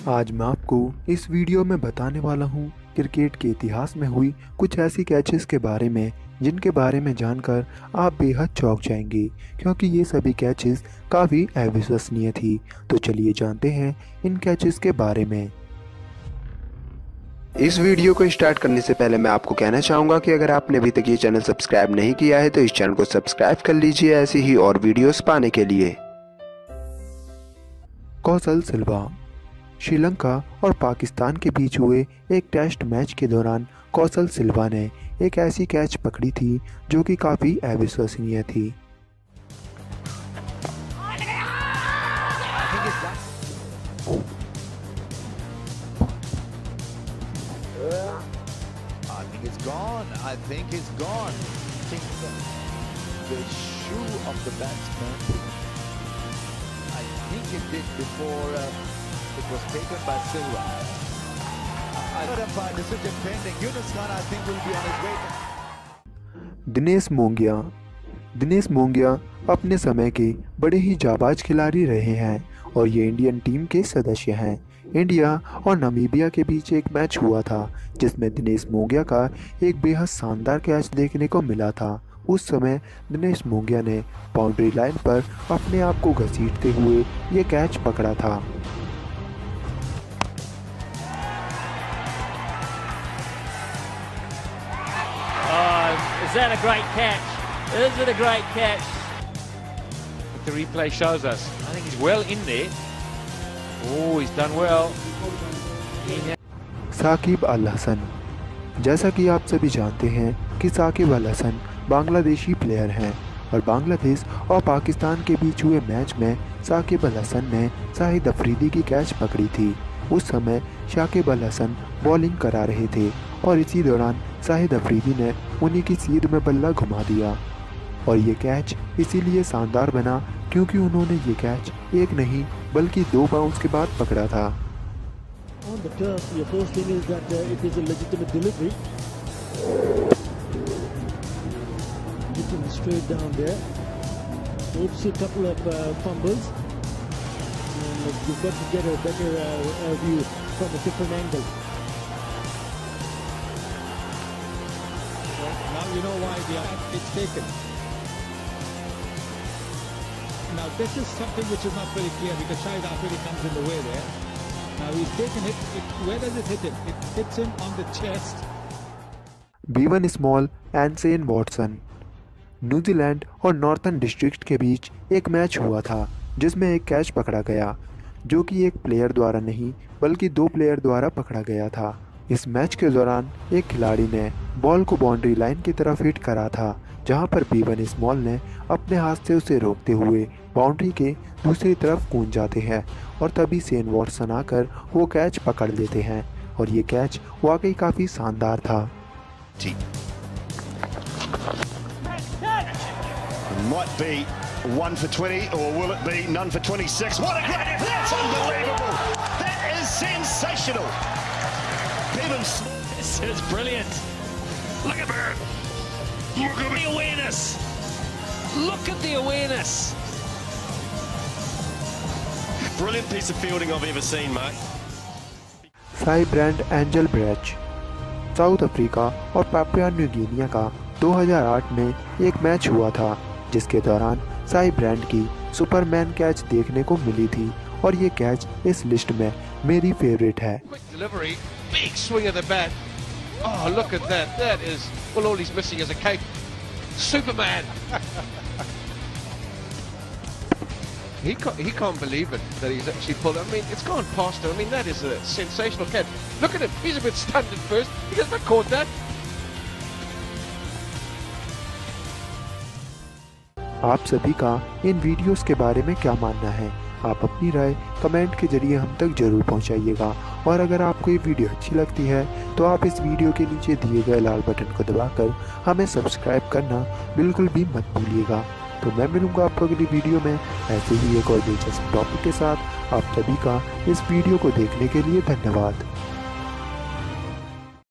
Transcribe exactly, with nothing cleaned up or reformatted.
आज मैं आपको इस वीडियो में बताने वाला हूँ क्रिकेट के इतिहास में हुई कुछ ऐसी कैचेस के बारे में जिनके बारे में जानकर आप बेहद चौंक जाएंगे, क्योंकि ये सभी कैचेस काफ़ी अविश्वसनीय थी। तो चलिए जानते हैं इन कैचेस के बारे में। इस वीडियो को स्टार्ट करने से पहले मैं आपको कहना चाहूँगा कि अगर आपने अभी तक ये चैनल सब्सक्राइब नहीं किया है तो इस चैनल को सब्सक्राइब कर लीजिए ऐसी ही और वीडियोस पाने के लिए। कौशल सिल्वा। श्रीलंका और पाकिस्तान के बीच हुए एक टेस्ट मैच के दौरान कौशल सिल्वा ने एक ऐसी कैच पकड़ी थी जो कि काफ़ी अविश्वसनीय थी। I think it's gone. I think the, the shoe of the batsman, I think it did before uh, it was taken by Silva. I don't know if decision pending. Yunus Khan, I think, will be on his way. Dinesh Mongia. Dinesh Mongia अपने समय के बड़े ही जाबाज खिलाड़ी रहे हैं और ये Indian team के सदस्य हैं। इंडिया और नामीबिया के बीच एक मैच हुआ था जिसमें दिनेश मोंगिया का एक बेहद शानदार कैच देखने को मिला था। उस समय दिनेश मोंगिया ने बाउंड्री लाइन पर अपने आप को घसीटते हुए ये कैच पकड़ा था। Oh, is that a great catch? Is it a great catch? The replay shows us. I think he's well in there. Oh, he's done well. Saqib Al Hasan. जैसा कि आप सभी जानते हैं कि साकिब अल हसन बांग्लादेशी प्लेयर हैं और बांग्लादेश और पाकिस्तान के बीच हुए मैच में साकिब अल हसन ने शाहिद अफरीदी की कैच पकड़ी थी। उस समय साकिब अल हसन बॉलिंग करा रहे थे और इसी दौरान शाहिद अफरीदी ने उन्हीं की सीध में बल्ला घुमा दिया और ये कैच इसीलिए शानदार बना क्योंकि उन्होंने ये कैच एक नहीं बल्कि दो बाउंस के बाद पकड़ा था। On the turf, your first thing is that uh, it is a legitimate delivery. Getting straight down there. Oops, a couple of uh, fumbles. And you've got to get a better uh, uh, view from a different angle. Well, now you know why the it's taken. Now this is something which is not very clear because Shahid Afridi comes in the way there. Now he's taken it, it. Where does it hit him? It hits him on the chest. Bevan small and Shane Watson. New Zealand और northern district के बीच एक match हुआ था जिसमें एक catch पकड़ा गया जो कि एक प्लेयर द्वारा नहीं बल्कि दो प्लेयर द्वारा पकड़ा गया था। इस मैच के दौरान एक खिलाड़ी ने बॉल को बाउंड्री लाइन की तरफ हिट करा था जहां पर बीवन स्मॉल ने अपने हाथ से उसे रोकते हुए बाउंड्री के दूसरी तरफ कूद जाते हैं और तभी शेन वॉटसन आकर वो कैच पकड़ लेते हैं और ये कैच वाकई काफ़ी शानदार था। Might be one for twenty or will it be none for twenty-six? What a great effort! That's unbelievable! That is sensational! Bevan Small. This is brilliant. Look at that! Look at the awareness. Look at the awareness. Brilliant piece of fielding I've ever seen, mate. Sibrand Engelbrecht. South Africa और Papua New Guinea का दो हज़ार आठ में एक match हुआ था जिसके दौरान साई ब्रांड की सुपरमैन कैच देखने को मिली थी और ये कैच इस लिस्ट में मेरी फेवरेट है। Quick delivery, big swing of the bat. Oh, look at that. That is, well, all he's missing is a cape. Superman. he can't, he can't believe it that he's actually pulled. I mean, it's gone past him. I mean, that is a sensational catch. Look at him. He's a bit stunned at first. He hasn't caught that. आप सभी का इन videos के बारे में क्या मानना है? आप अपनी राय कमेंट के जरिए हम तक जरूर पहुंचाइएगा और अगर आपको ये वीडियो अच्छी लगती है तो आप इस वीडियो के नीचे दिए गए लाल बटन को दबाकर हमें सब्सक्राइब करना बिल्कुल भी मत भूलिएगा। तो मैं मिलूंगा आपको अगली वीडियो में ऐसे ही एक और दिलचस्प टॉपिक के साथ। आप सभी का इस वीडियो को देखने के लिए धन्यवाद।